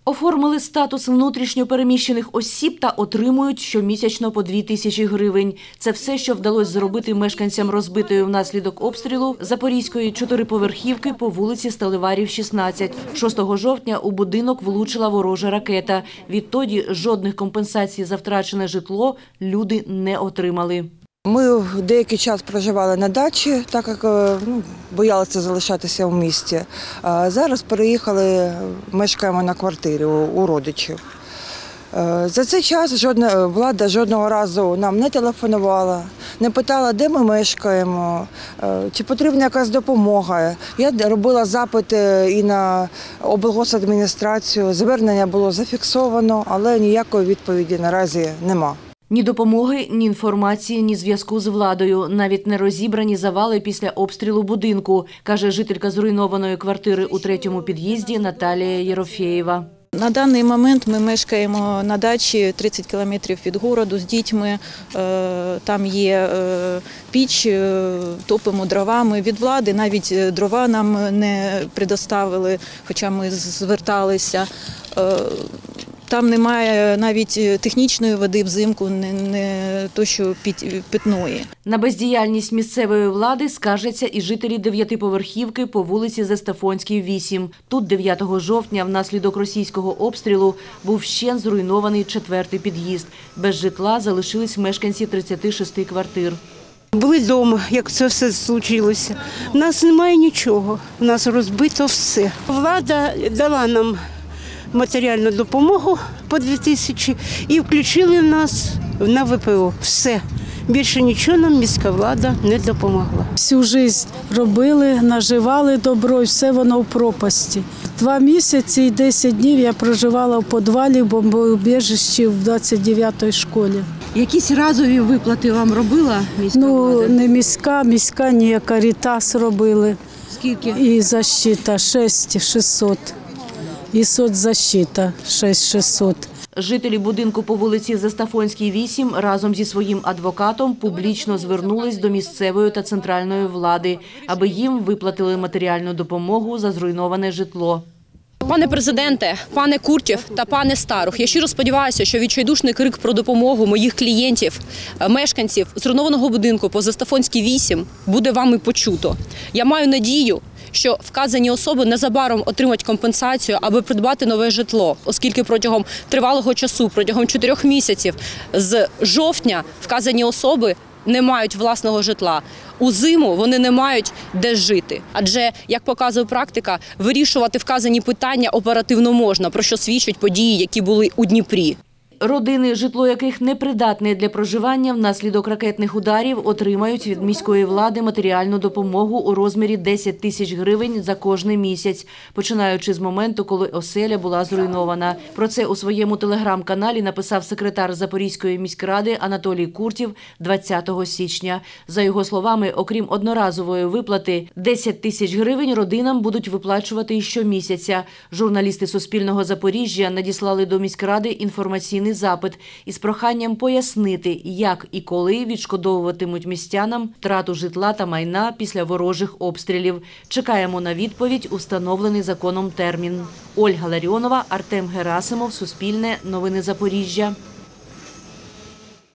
Оформили статус внутрішньо переміщених осіб та отримують щомісячно по 2 тисячі гривень. Це все, що вдалося зробити мешканцям розбитої внаслідок обстрілу Запорізької 4-поверхівки по вулиці Сталеварів, 16. 6 жовтня у будинок влучила ворожа ракета. Відтоді жодних компенсацій за втрачене житло люди не отримали. Ми деякий час проживали на дачі, так як боялися залишатися в місті. Зараз переїхали, мешкаємо на квартирі у родичів. За цей час влада жодного разу нам не телефонувала, не питала, де ми мешкаємо, чи потрібна якась допомога. Я робила запити і на облгосадміністрацію, звернення було зафіксовано, але ніякої відповіді наразі нема. Ні допомоги, ні інформації, ні зв'язку з владою. Навіть не розібрані завали після обстрілу будинку, каже жителька зруйнованої квартири у 3-му під'їзді Наталія Єрофєєва. На даний момент ми мешкаємо на дачі 30 кілометрів від міста з дітьми. Там є піч, топимо дровами. Від влади навіть дрова нам не предоставили, хоча ми зверталися. Там немає навіть технічної води взимку, не то що питної. На бездіяльність місцевої влади скаржаться і жителі 9-поверхівки по вулиці Зестафонській, 8. Тут 9 жовтня внаслідок російського обстрілу був вщент зруйнований 4-й під'їзд. Без житла залишились мешканці 36 квартир. Були вдома, як це все случилося. У нас немає нічого, у нас розбито все. Влада дала нам матеріальну допомогу по 2 тисячі і включили нас на ВПО. Все. Більше нічого нам міська влада не допомогла. Всю життя робили, наживали добро і все воно в пропасті. 2 місяці і 10 днів я проживала в підвалі в бомбоубіжищі в 29-й школі. Якісь разові виплати вам робила міська влада? Не міська, ні, Карітас робили. Скільки? І защита 6600. І соцзащита 6600. Жителі будинку по вулиці Зестафонській, 8 разом зі своїм адвокатом публічно звернулись до місцевої та центральної влади, аби їм виплатили матеріальну допомогу за зруйноване житло. Пане президенте, пане Куртєв та пане Старух, я щиро сподіваюся, що відчайдушний крик про допомогу моїх клієнтів, мешканців зруйнованого будинку по Зестафонській, 8 буде вами почуто. Я маю надію, що вказані особи незабаром отримають компенсацію, аби придбати нове житло, оскільки протягом тривалого часу, протягом 4 місяців з жовтня вказані особи не мають власного житла. У зиму вони не мають де жити. Адже, як показує практика, вирішувати вказані питання оперативно можна, про що свідчать події, які були у Дніпрі. Родини, житло яких непридатне для проживання внаслідок ракетних ударів, отримають від міської влади матеріальну допомогу у розмірі 10 тисяч гривень за кожний місяць, починаючи з моменту, коли оселя була зруйнована. Про це у своєму телеграм-каналі написав секретар Запорізької міськради Анатолій Куртєв 20 січня. За його словами, окрім одноразової виплати, 10 тисяч гривень родинам будуть виплачувати і щомісяця. Журналісти Суспільного Запоріжжя надіслали до міськради інформаційний запит із проханням пояснити, як і коли відшкодовуватимуть містянам втрату житла та майна після ворожих обстрілів. Чекаємо на відповідь у встановлений законом термін. Ольга Ларіонова, Артем Герасимов, Суспільне, Новини Запоріжжя.